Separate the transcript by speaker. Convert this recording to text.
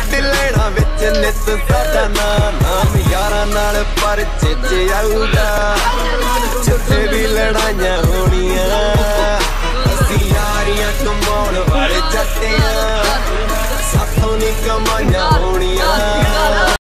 Speaker 1: ਲੈਣਾ ਵਿੱਚ ਨਿੱਤ ਸਾਡਾ ਨਾਮ ਯਾਰਾਂ ਨਾਲ ਪਰਚੇ 'ਚ ਆਊਗਾ ਜਿੱਥੇ ਵੀ ਲੜਾਈਆਂ ਹੋਣ